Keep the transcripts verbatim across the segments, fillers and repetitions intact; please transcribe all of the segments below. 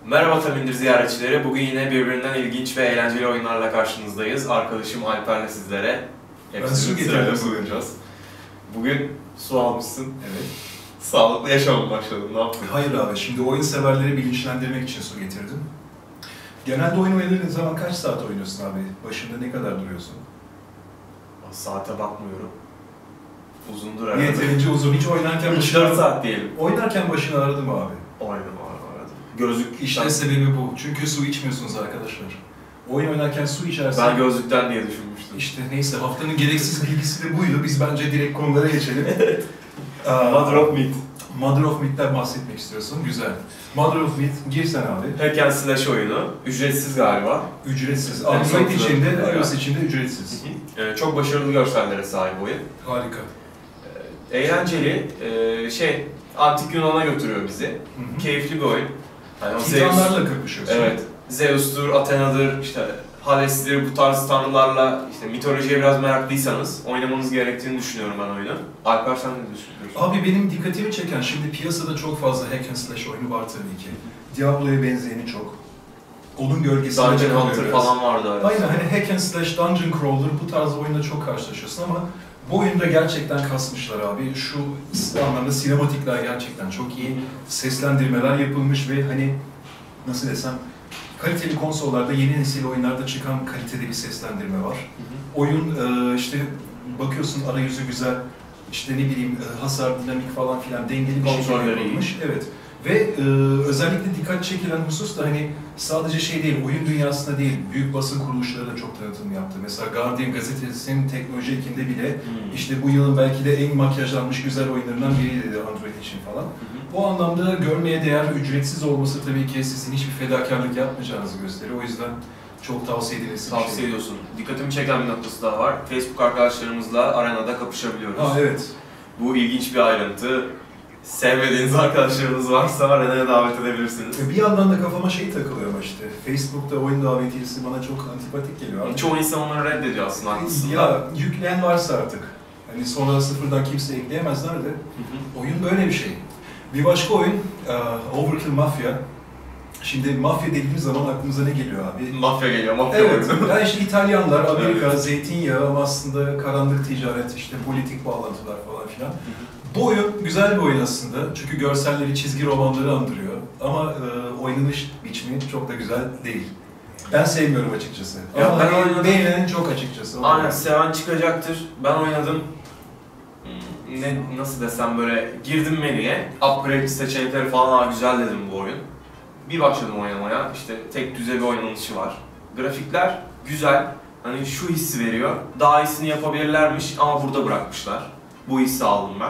Merhaba Tamindir ziyaretçileri. Bugün yine birbirinden ilginç ve eğlenceli oyunlarla karşınızdayız. Arkadaşım Alper'le sizlere hepsini sırayla sunacağız. Bugün su almışsın. Evet. Sağlıklı yaşamaya başladın. Ne yaptın? Hayır abi, şimdi oyun severleri bilinçlendirmek için su getirdim. Genelde oyun oynadığın zaman kaç saat oynuyorsun abi? Başında ne kadar duruyorsun? Saate bakmıyorum. Uzundur herhalde. Yeterince uzun. Hiç oynarken üç dört saat diyelim. Oynarken başını aradım abi. Oynadım abi, aradım. Gözlük... İşte sebebi bu. Çünkü su içmiyorsunuz arkadaşlar. Oyun oynarken su içersen... Ben gözlükten diye düşünmüştüm. İşte neyse, haftanın gereksiz bilgisi de buydu. Biz bence direkt konulara geçelim. Mother of Meat. Mother of Meat'ten bahsetmek istiyorsun. Güzel. Mother of Meat, girsen abi. Hack and Slash oyunu. Ücretsiz galiba. Ücretsiz. Android içinde, iOS içinde ücretsiz. Ee, çok başarılı görsellere sahip oyun. Harika. Ee, eğlenceli, ee, şey, Antik Yunan'a götürüyor bizi. Hı-hı. Keyifli bir oyun. Yani Titanlarla Zeus, kapışıyorsun. Evet. Zeus'tur, Athena'dır, işte Hales'tir, bu tarz tanrılarla, işte mitolojiye biraz meraklıysanız oynamanız gerektiğini düşünüyorum ben oyunu. Alper, sen ne düşünüyorsun? Abi benim dikkatimi çeken, şimdi piyasada çok fazla hack and slash oyunu var tabii ki. Diablo'ya benzeyeni çok. Onun gölgesinde Dungeon Hunter falan vardı arasında. Aynen, hani hack and slash, dungeon crawler bu tarz oyunda çok karşılaşıyorsun ama bu oyunda gerçekten kasmışlar abi. Şu anlamda sinematikler gerçekten çok iyi. Seslendirmeler yapılmış ve hani nasıl desem, kaliteli konsollarda, yeni nesil oyunlarda çıkan kaliteli bir seslendirme var. Hı hı. Oyun işte bakıyorsun, arayüzü güzel, işte ne bileyim hasar, dinamik falan filan dengeli bir şekilde yapılmış. Evet. Ve e, özellikle dikkat çekilen husus da hani sadece şey değil, oyun dünyasında değil, büyük basın kuruluşları da çok tanıtım yaptı. Mesela Guardian gazetesinin teknoloji ekinde bile hmm. işte bu yılın belki de en makyajlanmış güzel oyunlarından biri dedi Android için falan. Hmm. Bu anlamda görmeye değer, ücretsiz olması tabii ki sizin hiçbir fedakarlık yapmayacağınızı gösteriyor. O yüzden çok tavsiye edilesi bir şey. Tavsiye ediyorsun. Dikkatimi çeken bir noktası daha var. Facebook arkadaşlarımızla arenada kapışabiliyoruz. Aa, evet. Bu ilginç bir ayrıntı. Sevmediğiniz arkadaşlarınız varsa arenaya davet edebilirsiniz. Bir yandan da kafama şey takılıyor ama işte. Facebook'ta oyun davetiyesi bana çok antipatik geliyor. Abi. Çoğu insan onları reddediyor aslında. Ya yükleyen varsa artık. Hani sonra sıfırdan kimse ekleyemezler de. Hı hı. Oyun böyle bir şey. Bir başka oyun, uh, Overkill Mafia. Şimdi mafya dediğimiz zaman aklımıza ne geliyor abi? Mafya geliyor, mafya evet. Yani işte İtalyanlar, Amerika, evet. Zeytinyağı ama aslında karanlık ticaret, işte politik bağlantılar falan filan. Hı hı. Bu oyun güzel bir oyun aslında çünkü görselleri çizgi romanları andırıyor ama e, oynanış biçimi çok da güzel değil. Ben sevmiyorum açıkçası. Ya ama ben oynadım. Beğenen çok açıkçası. Aynen, seven çıkacaktır. Ben oynadım. Ne, nasıl desem böyle girdim menüye, upgrade seçenekleri falan güzel dedim bu oyun. Bir başladım oynamaya, işte tek düze bir oynanışı var. Grafikler güzel, hani şu hissi veriyor. Daha iyisini yapabilirlermiş ama burada bırakmışlar. Bu hissi aldım ben.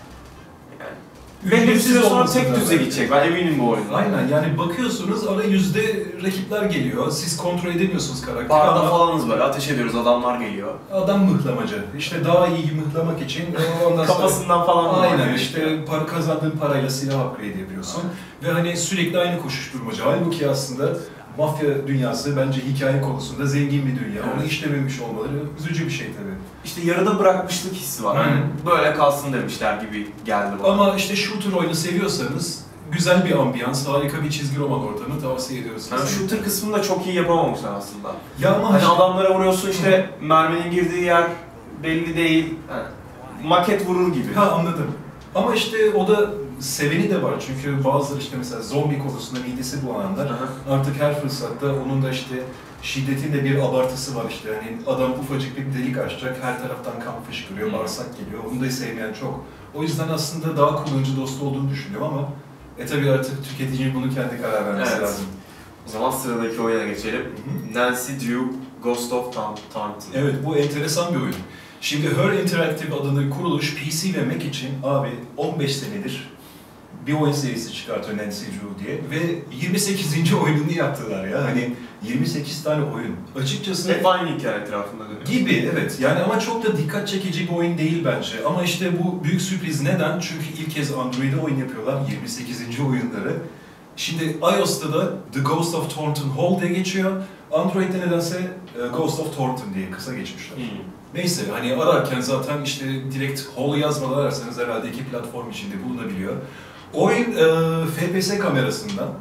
Belli bir süre sonra tek düze gidecek, ben eminim bu oyunda. Aynen, yani bakıyorsunuz arayüzde rakipler geliyor, siz kontrol edemiyorsunuz karakteri. Barda ama falanız böyle, ateş ediyoruz, adamlar geliyor. Adam mıhlamacı, işte daha iyi mıhlamak için ondan kafasından sonra, falan aynen yani. işte para, kazandığın parayla silah upgrade yapıyorsun. Aynen. Ve hani sürekli aynı koşuşturmaca. Halbuki aslında mafya dünyası bence hikaye konusunda zengin bir dünya. Evet. Onu işlememiş olmaları üzücü bir şey tabii. İşte yarıda bırakmışlık hissi var. Yani böyle kalsın demişler gibi geldi bana. Ama işte shooter oyunu seviyorsanız güzel bir ambiyans, harika bir çizgi roman ortamı tavsiye ediyoruz. Yani shooter kısmını da çok iyi yapamamışlar aslında. Ya ama hani işte... adamlara vuruyorsun işte merminin girdiği yer belli değil. Yani maket vurur gibi. Ha, anladım. Ama işte o da seveni de var çünkü bazıları işte mesela zombi konusunda midesi bulananlar artık her fırsatta onun da işte şiddetin de bir abartısı var işte. Yani adam ufacık bir delik açacak, her taraftan kan fışkırıyor, bağırsak geliyor. Onu da sevmeyen çok. O yüzden aslında daha kullanıcı dostu olduğunu düşünüyorum ama e tabii artık tüketicinin bunu kendi karar vermesi evet. lazım. O zaman sıradaki oyuna geçelim. Hı-hı. Nancy Drew Ghost of Taunton. Evet, bu enteresan bir oyun. Şimdi Her Interactive adında kuruluş P C ve Mac için abi on beş senedir bir oyun serisi çıkartıyor Nancy Drew diye ve yirmi sekizinci oyununu yaptılar ya. Hani yirmi sekiz tane oyun. Açıkçası hep aynı hikaye etrafında dönüyor. Gibi evet. Yani ama çok da dikkat çekici bir oyun değil bence. Ama işte bu büyük sürpriz neden? Çünkü ilk kez Android'e oyun yapıyorlar yirmi sekizinci oyunları. Şimdi iOS'ta da The Ghost of Thornton Hall diye geçiyor. Android'de nedense Ghost of Thornton diye kısa geçmişler. Hmm. Neyse hani ararken zaten işte direkt Hall'ı yazmadan ararsanız herhalde iki platform içinde bulunabiliyor. Oyun e, F P S kamerasından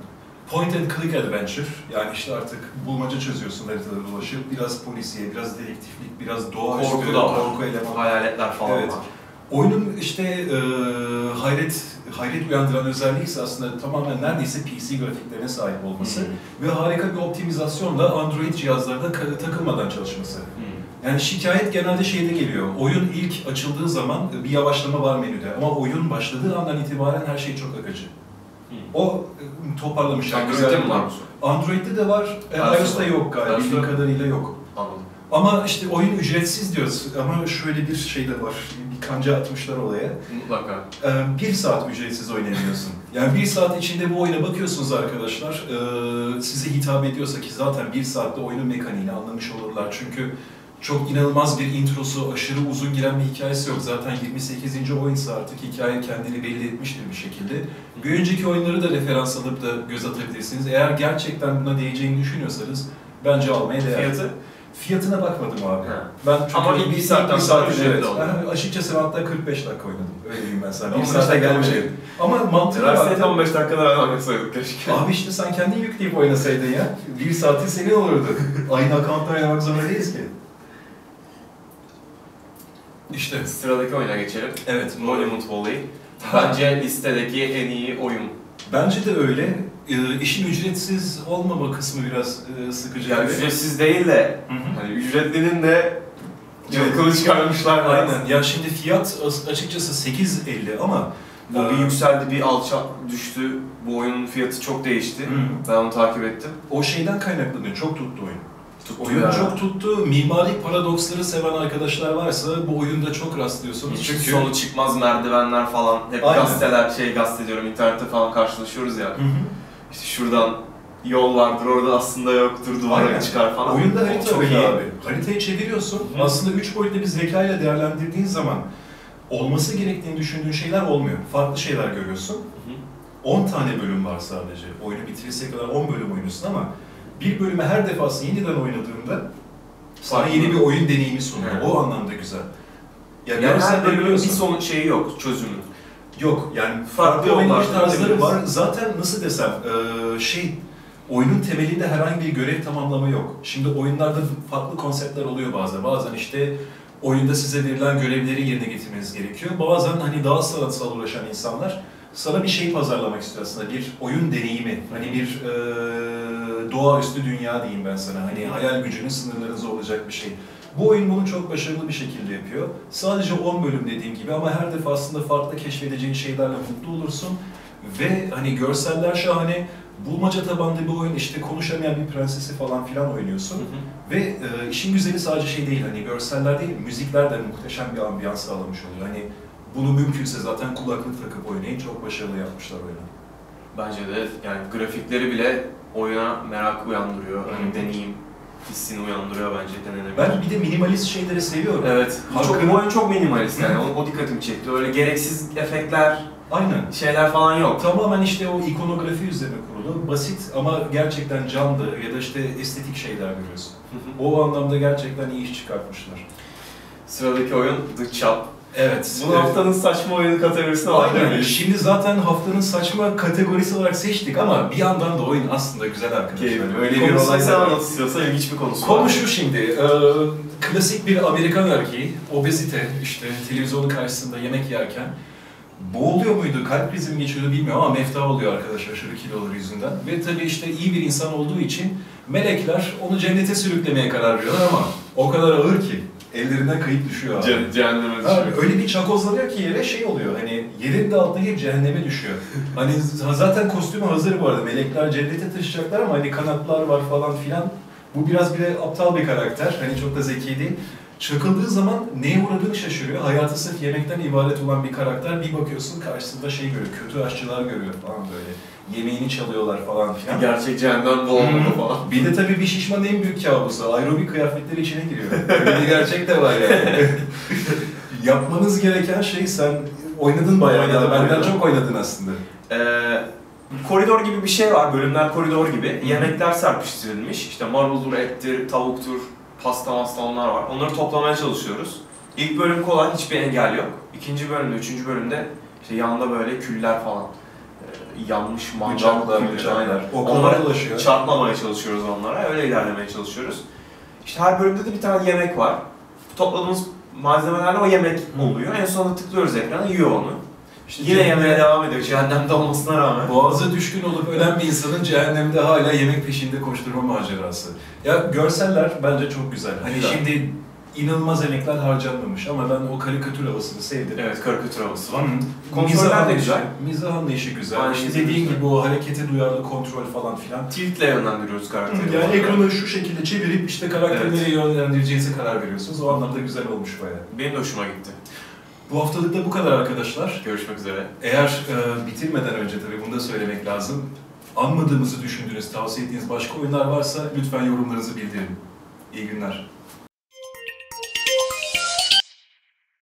Point and click adventure, yani işte artık bulmaca çözüyorsun haritada dolaşıp, biraz polisiye, biraz dedektiflik, biraz doğaüstü, Korku da var. korku elemanı. Hayaletler falan Evet. var. Oyunun işte e, hayret hayret uyandıran özelliği ise aslında tamamen neredeyse P C grafiklerine sahip olması Hmm. ve harika bir optimizasyonla Android cihazlarda ka- takılmadan çalışması. Hmm. Yani şikayet genelde şeyde geliyor. Oyun ilk açıldığı zaman bir yavaşlama var menüde ama oyun başladığı andan itibaren her şey çok akıcı. Hmm. O e, toparlamışlar. Android'de mi var bu? Android'de de var, e, iOS'ta iOS'ta yok galiba, iOS'ta bildiğim yok. kadarıyla yok. Anladım. Ama işte oyun ücretsiz diyoruz ama şöyle bir şey de var, bir kanca atmışlar olaya. Mutlaka. Ee, bir saat ücretsiz oynayabiliyorsun. Yani bir saat içinde bu oyuna bakıyorsunuz arkadaşlar, ee, size hitap ediyorsa ki zaten bir saatte oyunun mekaniğini anlamış olurlar. Çünkü çok inanılmaz bir introsu, aşırı uzun giren bir hikayesi yok. Zaten yirmi sekizinci oyunsa artık hikaye kendini belli etmiştir bir şekilde. Bir önceki oyunları da referans alıp da göz atabilirsiniz. Eğer gerçekten buna değeceğini düşünüyorsanız bence almaya değer. Fiyatı? Fiyatına bakmadım abi. Ha. Ben çünkü Ama ilk bir saatten bir sonra saat ücretli evet. oldu. Ben açıkçası ben hatta kırk beş dakika oynadım. Öyle diyeyim ben sana. Bir on beş saate dakika gelmedi. Ama mantıklı Üniversitede abi. on beş dakikada ben oynasaydık keşke. Abi işte sen kendin yükleyip oynasaydın ya. Bir saati senin olurdu. Aynı account'ta oynamak zorunda değiliz ki. İşte. Sıradaki oyuna geçelim. Evet. Monument Valley. Bence listedeki en iyi oyun. Bence de öyle. Ee, işin ücretsiz olmama kısmı biraz e, sıkıcı. Yani ücretsiz değil de, Hı hı. hani ücretlinin de cılkını çıkarmışlar. Aynen. Ya şimdi fiyat as- açıkçası sekiz elli ama Bu bir yükseldi, bir alça düştü. Bu oyunun fiyatı çok değişti. Hı. Ben onu takip ettim. o şeyden kaynaklanıyor. Çok tuttu oyun. Tuttu Oyun ya. çok tuttu. Mimari paradoksları seven arkadaşlar varsa bu oyunda çok rastlıyorsunuz. Çünkü Çünkü sonu çıkmaz merdivenler falan. Hep Aynen. gazeteler, şey gazete diyorum, internette falan karşılaşıyoruz ya. Hı hı. İşte şuradan yol vardır, orada aslında yoktur, duvara Aynen. çıkar falan. Oyunda O harita çok öyle iyi. abi. Haritayı çeviriyorsun. Hı. Aslında üç boyutlu bir zekayla değerlendirdiğin zaman olması gerektiğini düşündüğün şeyler olmuyor. Farklı şeyler görüyorsun. Hı hı. on tane bölüm var sadece. Oyunu bitirirse kadar on bölüm oynuyorsun ama bir bölümü her defasında yeniden oynadığında sana Farklı. yeni bir oyun deneyimi sunuyor. Evet. O anlamda güzel. Ya Yani her görselleri bölümün bir biliyorsun. sonu şeyi yok, çözümü. Yok yani Farklı farklı oynanış yollar tarzları gidebiliriz. var. Zaten nasıl desem eee, şey oyunun temelinde herhangi bir görev tamamlama yok. Şimdi oyunlarda farklı konseptler oluyor bazen. Bazen işte oyunda size verilen görevleri yerine getirmeniz gerekiyor. Bazen hani daha sanatsal uğraşan insanlar sana bir şey pazarlamak istiyor aslında. Bir oyun deneyimi. Hani bir eee doğaüstü dünya diyeyim ben sana. Hani hayal gücünün sınırlarınızda olacak bir şey. Bu oyun bunu çok başarılı bir şekilde yapıyor. Sadece on bölüm dediğim gibi ama her defasında farklı keşfedeceğin şeylerle mutlu olursun. Ve hani görseller şahane, bulmaca tabanlı bir oyun, işte konuşamayan bir prensesi falan filan oynuyorsun. Ve e, işin güzeli sadece şey değil, hani görseller değil, müzikler de muhteşem bir ambiyans sağlamış oluyor. Hani bunu mümkünse zaten kulaklık takıp oynayın, çok başarılı yapmışlar oyunu. Bence de yani grafikleri bile oyuna merak uyandırıyor. Hani Hı. deneyim hissini uyandırıyor bence denenebilir. Ben bir de minimalist şeyleri seviyorum. Evet. Halkın- Çok, bu oyun çok minimalist yani. Hı. O, o dikkatimi çekti. Öyle gereksiz efektler, Aynen. şeyler falan yok. Tamamen işte o ikonografi üzerine kurulu, basit ama gerçekten canlı ya da işte estetik şeyler görüyorsun. O anlamda gerçekten iyi iş çıkartmışlar. Sıradaki oyun The Chop. Evet. Bunu haftanın saçma oyunu kategorisine Aynen. alabiliriz. Şimdi zaten haftanın saçma kategorisi olarak seçtik ama bir yandan da oyun aslında güzel arkadaşlar. Keyifli. Öyle bir Konusunu olay sen da var. anlat istiyorsan ilginç bir konusu var. Konuşur şimdi. Ee, klasik bir Amerikan erkeği, obezite, işte televizyonun karşısında yemek yerken boğuluyor muydu, kalp krizi mi geçiyordu bilmiyorum ama mefta oluyor arkadaş aşırı kiloları yüzünden. Ve tabii işte iyi bir insan olduğu için melekler onu cennete sürüklemeye karar veriyorlar ama o kadar ağır ki ellerinden kayıp düşüyor abi. Ce- Cehenneme Ha, düşüyor. öyle bir çakozlanıyor ki yere şey oluyor, hani yerin de atlayıp cehenneme düşüyor. Hani z- zaten kostümü hazır bu arada, melekler cennete taşıyacaklar ama hani kanatlar var falan filan. Bu biraz bir de aptal bir karakter, hani çok da zeki değil. Çakıldığı zaman neye uğradığını şaşırıyor. Hayatı sırf yemekten ibaret olan bir karakter. Bir bakıyorsun karşısında şey görüyor, kötü aşçılar görüyor falan böyle. Yemeğini çalıyorlar falan filan. Gerçek cehennem bu olmalı falan. Bir de tabii bir şişmanın en büyük kabusu, aerobik kıyafetleri içine giriyor. Öyle bir gerçek de var yani. Yapmanız gereken şey, sen oynadın bayağı ya da Oynadım, benden oynadım. çok oynadın aslında. Ee, koridor gibi bir şey var, bölümler koridor gibi. Yemekler serpiştirilmiş. İşte maruldur, ettir, tavuktur, pasta masta onlar var. Onları toplamaya çalışıyoruz. İlk bölüm kolay, hiçbir engel yok. İkinci bölümde, üçüncü bölümde işte yanında böyle küller falan. Ee, yanmış mangal Bıçaklar, gibi. bıçaklar. Aynen. Oklar Onlara dolaşıyor. çarpmamaya çalışıyoruz onlara, öyle ilerlemeye çalışıyoruz. İşte her bölümde de bir tane yemek var. Topladığımız malzemelerle o yemek oluyor. En sonunda tıklıyoruz ekrana, yiyor onu. İşte Yine cehennem- yemeye devam ediyor, cehennemde olmasına rağmen. Boğaza düşkün olup ölen bir insanın cehennemde hala yemek peşinde koşturma macerası. Ya görseller bence çok güzel. Hani Güzel. şimdi inanılmaz emekler harcanmamış ama ben o karikatür havasını sevdim. Evet, karikatür havası var. Hı. Kontroller Mizah de anlayışı- güzel. Mizah anlayışı güzel. Aynen, İşte mizah dediğin güzel. gibi o harekete duyarlı kontrol falan filan. Tiltle yönlendiriyoruz karakteri. Yani ekranı şu şekilde çevirip işte karakteri Evet. nereye yönlendireceğinize karar veriyorsunuz. O anlamda güzel olmuş bayağı. Benim de hoşuma gitti. Bu haftalık da bu kadar arkadaşlar. Görüşmek üzere. Eğer e, bitirmeden önce tabii bunu da söylemek lazım. Anmadığımızı düşündüğünüz, tavsiye ettiğiniz başka oyunlar varsa lütfen yorumlarınızı bildirin. İyi günler.